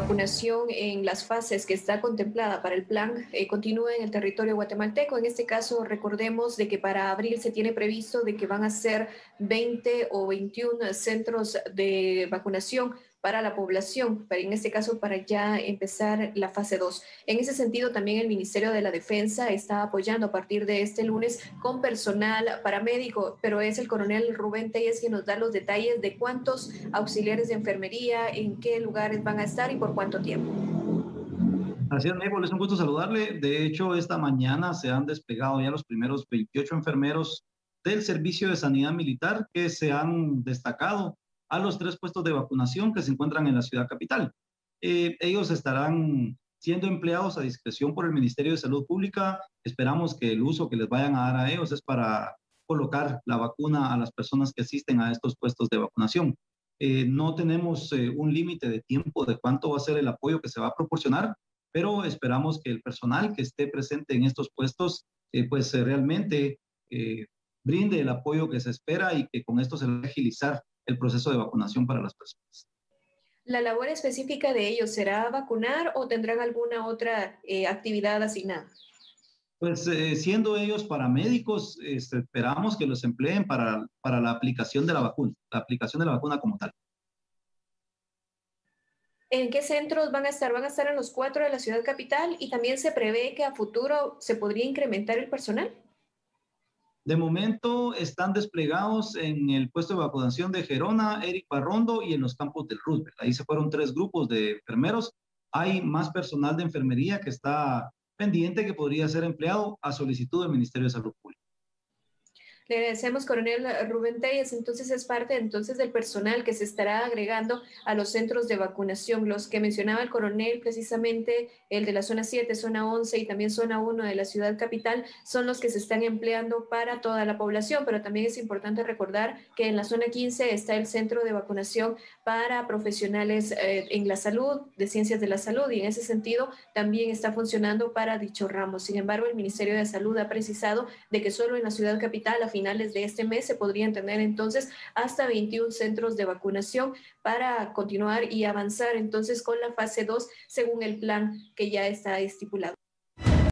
vacunación en las fases que está contemplada para el plan continúa en el territorio guatemalteco. En este caso, recordemos de que para abril se tiene previsto de que van a ser 20 o 21 centros de vacunación para la población, pero en este caso para ya empezar la fase 2. En ese sentido, también el Ministerio de la Defensa está apoyando a partir de este lunes con personal paramédico, pero es el coronel Rubén Telles quien nos da los detalles de cuántos auxiliares de enfermería, en qué lugares van a estar y por cuánto tiempo. Así es, Mabel, es un gusto saludarle. De hecho, esta mañana se han desplegado ya los primeros 28 enfermeros del Servicio de Sanidad Militar que se han destacado a los 3 puestos de vacunación que se encuentran en la ciudad capital. Ellos estarán siendo empleados a discreción por el Ministerio de Salud Pública. Esperamos que el uso que les vayan a dar a ellos es para colocar la vacuna a las personas que asisten a estos puestos de vacunación. No tenemos un límite de tiempo de cuánto va a ser el apoyo que se va a proporcionar, pero esperamos que el personal que esté presente en estos puestos realmente brinde el apoyo que se espera y que con esto se va a agilizar el proceso de vacunación para las personas. ¿La labor específica de ellos será vacunar o tendrán alguna otra actividad asignada? Pues siendo ellos paramédicos, esperamos que los empleen para la aplicación de la aplicación de la vacuna como tal. ¿En qué centros van a estar? Van a estar en los 4 de la ciudad capital y también se prevé que a futuro se podría incrementar el personal. De momento están desplegados en el puesto de vacunación de Gerona, Eric Barrondo y en los campos del Roosevelt. Ahí se fueron 3 grupos de enfermeros. Hay más personal de enfermería que está pendiente que podría ser empleado a solicitud del Ministerio de Salud Pública. Le agradecemos, coronel Rubén Telles. Entonces es parte entonces del personal que se estará agregando a los centros de vacunación. Los que mencionaba el coronel, precisamente el de la zona 7, zona 11 y también zona 1 de la ciudad capital, son los que se están empleando para toda la población. Pero también es importante recordar que en la zona 15 está el centro de vacunación para profesionales en la salud, de ciencias de la salud, y en ese sentido también está funcionando para dicho ramo. Sin embargo, el Ministerio de Salud ha precisado de que solo en la ciudad capital, a finales de este mes, se podrían tener entonces hasta 21 centros de vacunación para continuar y avanzar entonces con la fase 2 según el plan que ya está estipulado.